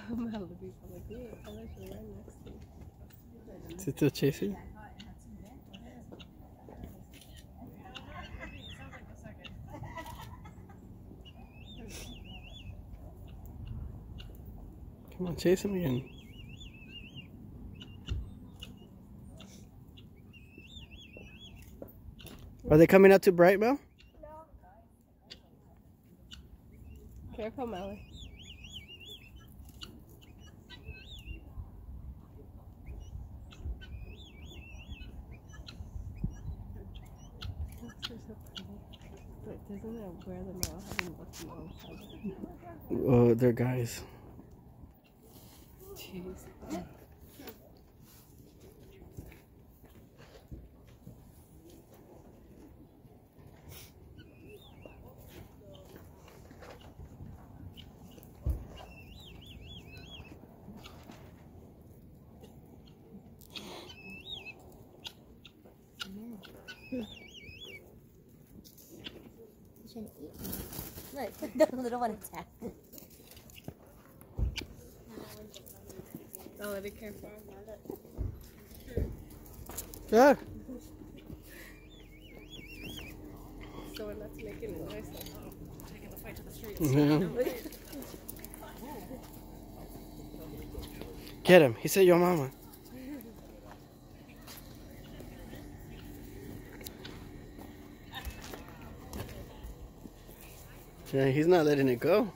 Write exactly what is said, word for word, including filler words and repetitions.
Malibu, I'm like, yeah, I thought you were right next to me. Is it still chasing? Come on, chase him again. Are they coming out too bright, Mel? No. Careful, Melly. But doesn't it wear them out having looked them all? Oh, they're guys. Jeez. You shouldn't eat me. Look, the little one attacked. I'll let it careful. Yeah. So we're not making a noise like, oh, taking the fight to the streets. Yeah. Get him. He said your mama. Yeah, he's not letting it go.